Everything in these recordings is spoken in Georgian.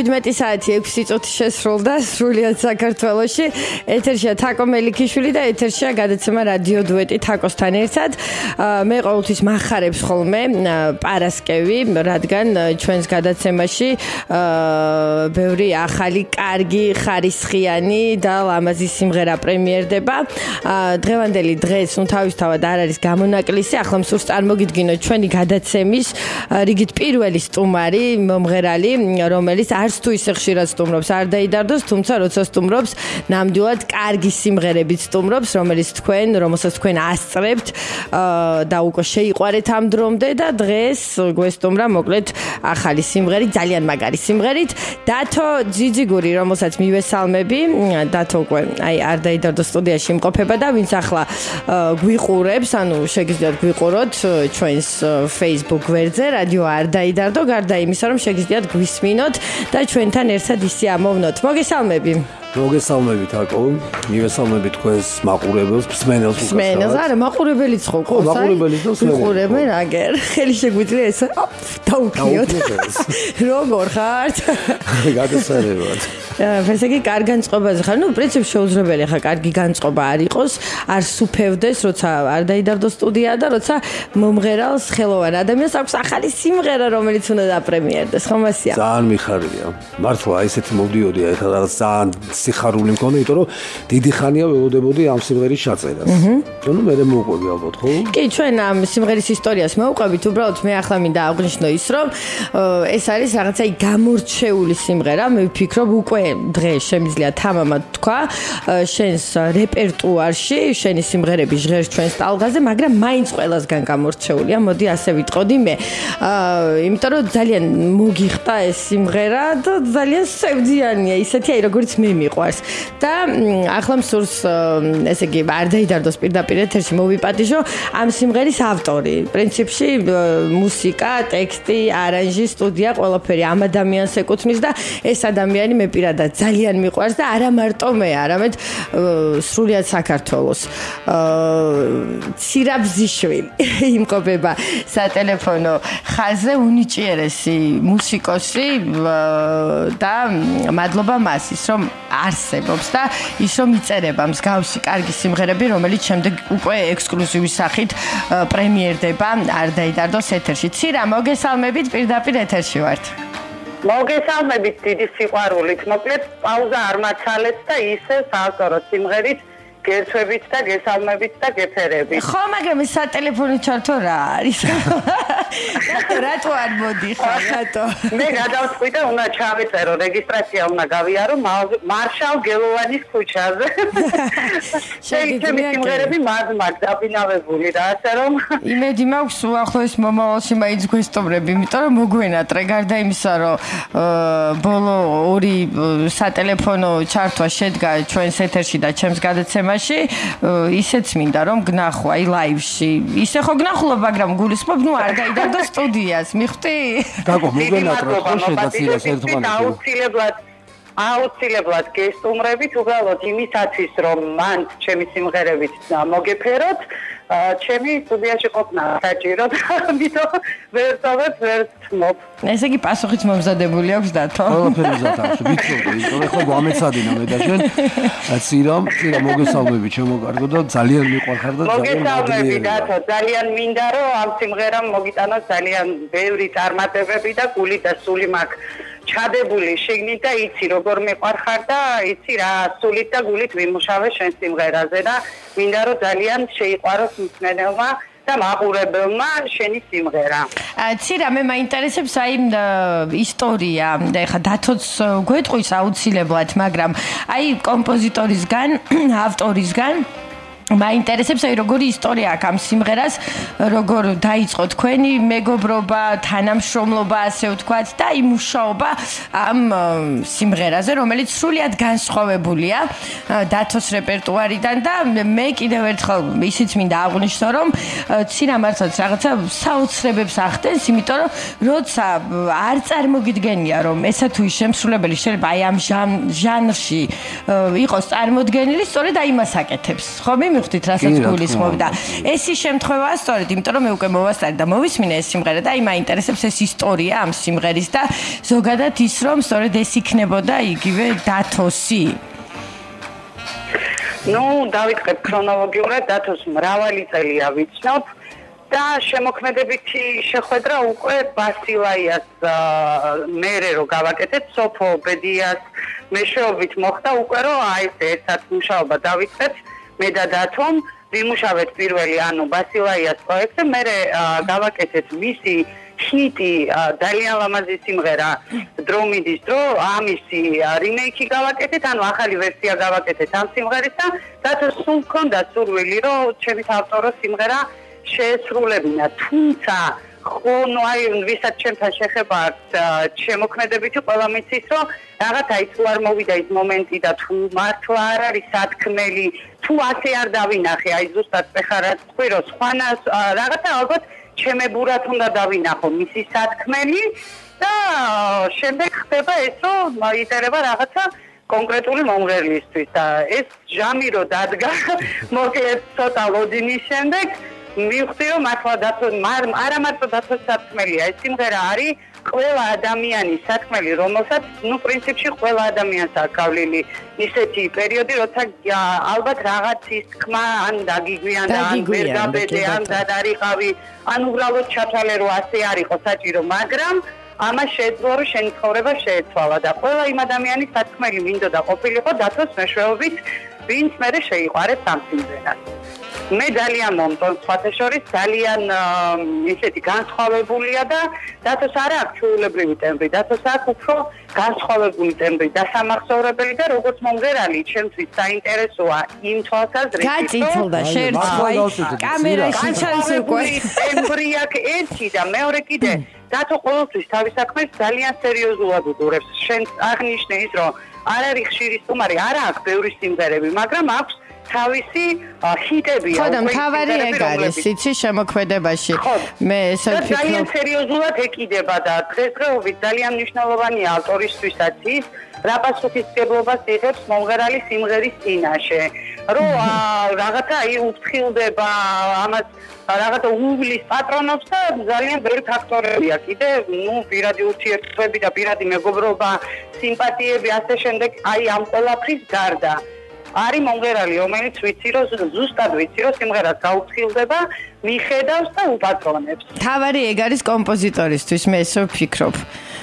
17 საათი 6 წუთი შესრულდა სრულიად საქართველოში. ეთერშია თაკო მელიქიშვილი და ეთერშია გადაცემა რადიო დუეტი თაკოსთან ერთად. მე ყოველთვის მახარებს ხოლმე პარასკევი, რადგან ჩვენს გადაცემაში ბევრი ახალი, კარგი, ხარისხიანი და ლამაზი სიმღერა პრემიერდება. დღევანდელი დღეს თავისთავად არ არის გამონაკლისი, ახლა მსურს წარმოგიდგინოთ ჩვენი გადაცემის რიგით პირველი სტუმარი, მომღერალი, რომელიც არც თუ ისე ხშირად სტუმრობს, არ დაიდარდოს, თუმცა როცა სტუმრობს, ნამდვილად კარგი სიმღერებით სტუმრობს, რომელსაც თქვენ ასწრებთ და უკვე შეიყვარეთ ამ დრომდე და დღეს გვესტუმრა მოკლედ ახალი სიმღერით, ძალიან მაგარი სიმღერით. დათო ძიძიგური, რომელსაც მივესალმები, დათო უკვე არ დაიდარდოს სტუდიაში იმყოფება და ვინც ახლა გვიყურებს, ანუ შეგიძლიათ გვიყუროთ ჩვენს Facebook გვერდზე, რადიო არ დაიდარდო, გარდა იმისა, რომ შეგიძლიათ გვისმინოთ და ჩვენთან ერთად ისე ამოვნოთ. მოგესალმები. მოგესალმებით აკო, მივესალმები თქვენს მაყურებელს, მსმენელს უკაცრავად. მსმენელს, არა, მაყურებელიც ხო ყავს. მაყურებელიც და მსმენელი. ვიყურებენ აგერ. ხელი შეგვიძლია ეს დაუქნიოთ. როგორ ხართ? გადასარევად. ესე იგი, კარგ განწყობაზე ხარ. ნუ, პრინციპში შეუძლებელი ხა კარგი განწყობა არ იყოს, არ სუფევდეს, როცა არ დაიდარდოს სტუდია და როცა მომღერალს ხელოვან ადამიანს აქვს ახალი სიმღერა, რომელიც უნდა დაპრემიერდეს, ხომ ასია? ძალიან მიხარია. მართლა ესეთი მოვდიოდი ეხლა რაღაც ძალიან სიხარული მქონდა, იმიტომ რომ დიდი ხანია ველოდებოდი ამ სიმღერის ჩაწერას. ნუ მე მოვყვები ალბათ, ხო? კი, ჩვენ ამ სიმღერის ისტორიას მოვყვებით, უბრალოდ მე ახლა მინდა აღვნიშნო ის, რომ ეს არის რაღაცა გამორჩეული სიმღერა, მე ვფიქრობ უკვე დღეს შემიძლია თამამად თქვა შენს რეპერტუარში, შენი სიმღერები ჟღერს ჩვენს ტალღაზე, მაგრამ მაინც ყველასგან გამორჩეულია, მოდი ასე ვიტყოდი მე. იმიტომ რომ ძალიან მოგიხდა ეს სიმღერა და ძალიან სევდიანია, ისეთია, როგორც მე მიყვარს. და ახლა მსურს, ესე იგი, არ დაიდარდოს პირდაპირ ეთერში მოვიპატიჟო ამ სიმღერის ავტორი. პრინციპში მუსიკა, ტექსტი, არანჟი, სტუდია, ყველაფერი ამ ადამიანს ეკუთვნის და ეს ადამიანი მე პირადად ძალიან მიყვარს და არა მარტო მე, არამედ სრულიად საქართველოს. ცირაბზიშვილი იმყოფება სატელეფონო ხაზზე, უნიჭიერესი მუსიკოსი და მადლობა მასის, რომ არსებობს და ის რომ იწერება მსგავსი კარგი სიმღერები, რომელიც შემდეგ უკვე ექსკლუზივის სახით პრემიერდება არ დაიდარდოს ეთერში. ცირა, მოგესალმებით, პირდაპირ ეთერში ვართ. მოგესალმებით დიდი სიყვარულით. მოკლედ პაუზა არ მაცალეთ და ისე საავტორო სიმღერით გერთვებით და გესალმებით და გეფერებით. ხო, მაგრამ ეს სატელეფონო ჩართო რა არის? რატო არ მოდიხარ, რატო? მე გადავწყვი და უნდა ჩავიწერო, რეგისტრაცია უნდა გავიარო მარშალ გელოვანის ქუჩაზე. შემიძლია სიმღერები მაგ დაბინავებული და ასე რომ იმედი მაქვს უახლოეს მომავალში მაინც გვესტუმრები, იმიტომ რომ მოგვენატრე, გარდა იმისა, რომ ბოლო ორი სატელეფონო ჩართვა შედგა ჩვენს ეთერში და ჩემს გადაცემაში. ისეც მინდა რომ გნახო აი ლაივში. ისე ხო გნახულობ, მაგრამ გულისხმობ, ნუ არ გაიდარდო სტუდიას, მიხვდი? დაგო, მოგენატრა ხო შედაცილეს ერთმანეთს. აუცილებლად გესტუმრებით, უბრალოდ იმისათვის, რომ მან ჩემი სიმღერებით მოგეფეროთ, ჩემი სტუდიაში ყოფნა საჭირო და ამიტომ ვერ ვთმობ. ესე იგი პასუხიც მომზადებული აქვს დათო. ყველაფერი მზად აქვს, ვიცოდი, იმიტომ რომ ხო გამეცადინა მე და შენ. ცირა მოგესალმები, ჩემო კარგო და ძალიან მიყვარხარ და ძალიან მოგესალმები დათო, ძალიან მინდა რომ ამ სიმღერამ მოგიტანოს ძალიან ბევრი წარმატებები და გული და სული მაქვს ჩადებული შიგნით და იცი როგორ მეყვარხარ და იცი რა სულით და გულით ვიმუშავე შენ სიმღერაზე და მინდა რომ ძალიან შეიყვაროს მსმენელმა და მაყურებელმა შენი სიმღერა. ცირა, მე მაინტერესებს აი ისტორია და ეხა დათოც გვეტყვის აუცილებლად, მაგრამ აი კომპოზიტორისგან, ავტორისგან მაინტერესებს აი როგორი ისტორია აქვს ამ სიმღერას, როგორ დაიწყო თქვენი მეგობრობა, თანამშრომლობა, ასე ვთქვათ, და აი მუშაობა ამ სიმღერაზე, რომელიც სრულიად განსხვავებულია დათოს რეპერტუარიდან და მე კიდევ ერთხელ ისიც მინდა აღვნიშნო, რომ ცირა მართლაც რაღაცა საოცრებებს ახდენს, იმიტომ რომ როცა არ წარმოგიდგენია, რომ ესა თუ ის შემსრულებელი შეიძლება აი ამ ჟანრში იყოს წარმოდგენილი, სწორედ აი იმას აკეთებს. ხომ მივხვდით, რასაც გულისხმობდა. ეს ის შემთხვევაა სწორედ, იმიტომ რომ მე უკვე მოვასწარი და მოვისმინე ეს სიმღერა და აი მაინტერესებს ეს ისტორია ამ სიმღერის და ზოგადად ის რომ სწორედ ეს იქნებოდა იგივე დათოსი. ნუ დავიწყებ ქრონოლოგიურად, დათოს მრავალი წელია ვიცნობ და შემოქმედებითი შეხვედრა უკვე ბასილაიას მერე რო გავაკეთეთ, სოფო ბედიას მეშვეობით მოხდა უკვე რომ აი ერთად მუშაობა დავიწყეთ მე და დათომ ვიმუშავეთ პირველი ანუ ბასილაიას პროექტზე, მერე გავაკეთეთ მისი ჰიტი ძალიან ლამაზი სიმღერა დრომიდის დრო ამისი რიმეიკი გავაკეთეთ, ანუ ახალი ვერსია გავაკეთეთ ამ სიმღერის და დათოს სულ მქონდა სურვილი რომ ჩემი ავტორო სიმღერა შეესრულებინა, თუმცა ხო აი ვისაც ჩემთან შეხება აქვს შემოქმედებითი ყველა მიცის რომ რაღაცა ის არ მოვიდა ის მომენტი და თუ მართლა არ არის სათქმელი თუ ასე არ დავინახე აი ზუსტად ფეხარად თქვი რომ სხვანას რაღაცა ალბათ ჩემებურად უნდა დავინახო მისი სათქმელი და შემდეგ ხდება ეს რომ იწერება რაღაცა კონკრეტული მომღერლისთვის და ეს ჟამი რო დადგა მოკლედ ცოტა ლოდინის შემდეგ მივხვდი რომ მართლა დათოს არა მარტო დათოს სათქმელია ეს სიმღერა არის ყველა ადამიანის სათქმელი რომელსაც ნუ პრინციპში ყველა ადამიანს აქვს გავლილი ისეთი პერიოდი როცა ალბათ რაღაცის თქმა ან დაგიგვიან და ან ვერ გაბედე ან დადარიყავი ან უბრალოდ ჩათვალე რომ ასე არ იყო საჭირო მაგრამ ამას შეეძლო რომ შენი ცხოვრება შეეცვალა და ყველა იმ ადამიანის სათქმელი მინდოდა ყოფილიყო დათოს მეშვეობით ვინც მერე შეიყვარებს ამ სიმღერას მე ძალიან მომწონს სხვათა შორის ძალიან ისეთი განსხვავებულია და დათოს არ აქვს ჩვეულებრივი ტემბრი დათოს აქვს უფრო განსხვავებული ტემბრი და სამახსოვრებელი და როგორც მომღერალი ჩემთვის საინტერესოა იმ თვალსაზრისით გაწითლდა შეერთხვა კამერაში ჩანს უკვე ტემბრი აქვს ერთი და მეორე კიდე დათო ყოველთვის თავის საქმეს ძალიან სერიოზულად უდურებს შენ აღნიშნე ის რომ არ არის ხშირი სტუმარი არ აქვს ბევრი სიმღერები მაგრამ აქვს თავისი ჰიტებია. ხო და მთავარი ეგ არის, იცი შემოქმედებაში. მე ესე ვფიქრობ. ძალიან სერიოზულად ეკიდება და დღესდღეობით ძალიან მნიშვნელოვანია ავტორისთვისაც ის, რა პასუხისმგებლობას იღებს მომღერალი სიმღერის წინაშე. რომ რაღაცა აი უფრთხილდება ამას რაღაცა უვლის პატრონობს და ძალიან ბევრი ფაქტორებია კიდე, ნუ პირადი ურთიერთობები და პირადი მეგობრობა, სიმპათიები ასე შემდეგ, აი ამ ყველაფრის გარდა. არის მომღერალი, რომელიც ვიცი რომ ზუსტად ვიცი რომ სიმღერას გაუფრთხილდება, მიხედავს და უპატრონებს. თავარი ეგ არის კომპოზიტორისთვის, მე ესე ვფიქრობ.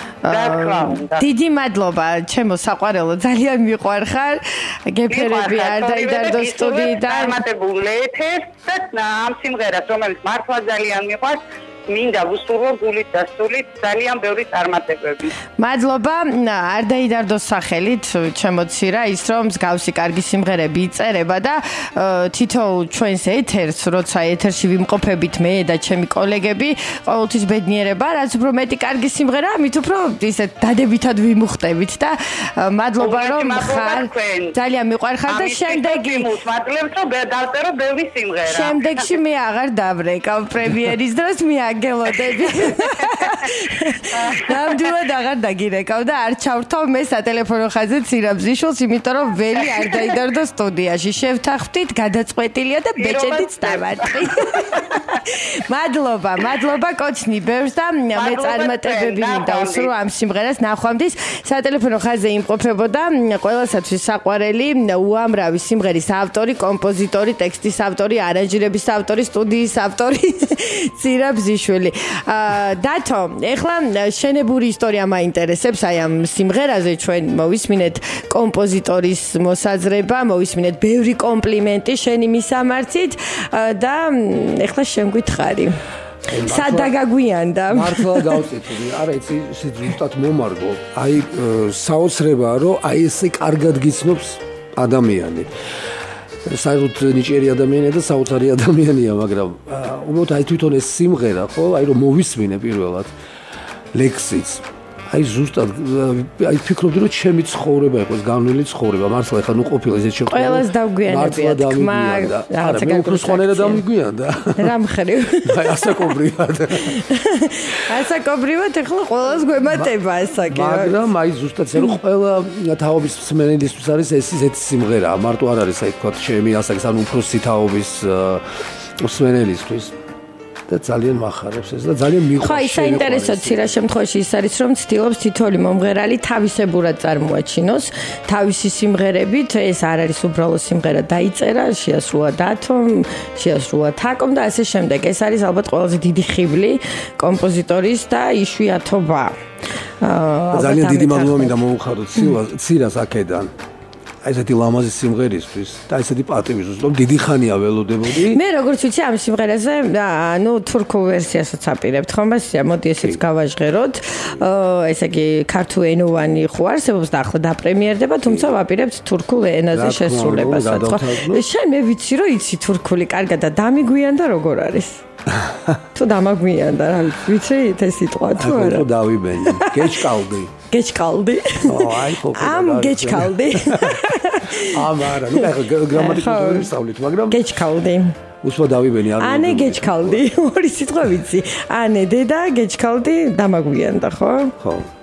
დიდი მადლობა, ჩემო საყვარელო, ძალიან მიყვარხარ. გეფერები არ დაიდარდო სტუდიიდან. წარმატებულ ეთერს და ამ სიმღერას, რომელიც მართლა ძალიან მიყვარს. მინდა ვუსურვო გულით და სულით ძალიან ბევრი წარმატებები. მადლობა, არ დაიდარდოს სახელით, ჩემოცირა ის რომ მსგავსი კარგი სიმღერები იწერება და თითოეულ ჩვენს ეთერს, როცა ეთერში ვიმყოფებით მე და ჩემი კოლეგები, ყოველთვის ბედნიერება, რაც უფრო მეტი კარგი სიმღერაა, მით უფრო ისეთ დადებითად ვიმუხტებით და მადლობა რომ ხარ. ძალიან მიყვარხარ და შემდეგი მადლობს რომ დავწერო ბევრი სიმღერა. შემდეგში მე აღარ დავრეკავ პრემიერის დროს მე გელოდები. ნამდვილად აღარ დაგირეკავ და არ ჩავრთავ მე სატელეფონო ხაზზე ცირაბზიშულს, იმიტომ რომ ველი არ დაიდარდო სტუდიაში. შევთანხმდით, გადაწყვეტილია და ბეჭედიც დავარტყი. მადლობა, კოცნი ბევრს და მე წარმატებები მინდა უსურვო ამ სიმღერას ნახვამდის. სატელეფონო ხაზზე იმყოფებოდა ყველასათვის საყვარელი უამრავი სიმღერის ავტორი, კომპოზიტორი, ტექსტის ავტორი, არანჟირების ავტორი, სტუდიის ავტორი ცირაბზიშვილი. დათო, ეხლა შენებური ისტორია მაინტერესებს აი ამ სიმღერაზე ჩვენ მოვისმინეთ კომპოზიტორის მოსაზრება, მოვისმინეთ ბევრი კომპლიმენტი შენი მისამართით და ეხლა შენ გითხარი. სად დაგაგვიანდა? მართლა გავწითლი. არა, იცი, ზუსტად მომარგო. აი საოცრებაა, რომ აი ესე კარგად გიცნობს ადამიანი. საერთოდ ნიჭიერი ადამიანია და საოცარი ადამიანია, მაგრამ უბრალოდ აი თვითონ ეს სიმღერა, ხო, აი რომ მოვისმინე პირველად ლექსიც. აი ზუსტად აი ფიქრობდი რომ ჩემი ცხოვრება იყოს განვლილი ცხოვრება მართლა ეხლა ნუ ყოფილა ისეთ შეხვედრა ყველას დავგვიანებია თქმა არა მე უფრო სხვანაირად დამიგვიანდა რა მხრივ აი ასაკობრივად ეხლა ყველას გვემატება ასაკი მაგრამ აი ზუსტად ეს რომ ყველა თაობის მსმენელისთვის არის ეს ისეთი სიმღერა მარტო არ არის აი თქვა ჩემი ასაკის ანუ უფროსი თაობის მსმენელისთვის და ძალიან מחარებს ეს და ძალიან მიყვარს. ხო, საინტერესო ცირა შემთხვევაში ის არის რომ ცდილობს თითოეული მომღერალი თავისებურად წარმოაჩინოს, თავისი სიმღერებით, ეს არ არის უბრალოდ სიმღერა დაიწერა, შეასრულა დათომ, შეასრულა თაკომ და ასე შემდეგ. ეს არის ალბათ ყველაზე დიდი ხიბლი კომპოზიტორის და იშვიათობა. ძალიან დიდი მადლობა მინდა მოუხადოთ ცირას აქედან. ესეთი ლამაზი სიმღერისთვის და ესეთი პატივისთვის, რომ დიდი ხანია ველოდებოდი. მე როგორც ვიცი ამ სიმღერაზე, ნუ თურქულ ვერსიასაც აპირებთ ხომ, მოდი ესეც გავაჟღეროთ. ესე იგი ქართულენოვანი ხო არსებობს და ახლა დაპრემიერდება, თუმცა ვაპირებთ თურქულ ენაზე შესრულებასაც, ხო? შენ მე ვიცი რომ იცი თურქული კარგად და დამიგვიანდა როგორ არის? თუ დამაგვიანდა, რა ვიცი ეს სიტყვა თუ არა? ხო დავიბენი. გეჭკალდი. გეჭკალდი. აი ხო. ამ გეჭკალდი. არა, ნუ ახლა გრამატიკულად ვისწავლით, მაგრამ გეჭკალდი. უსვა დავიბენი არ. ანე გეჭკალდი. ორი სიტყვა ვიცი. ანე დედა გეჭკალდი დამაგვიანდა, ხო? ხო.